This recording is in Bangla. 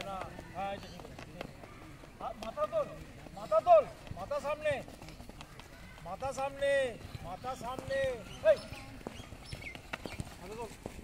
দাঁড়া, হ্যাঁ এই যে ঠিক আছে, মাথা তোল, মাথা তোল, মাথা সামনে, মাথা সামনে, মাথা সামনে, এই মাথা তোল।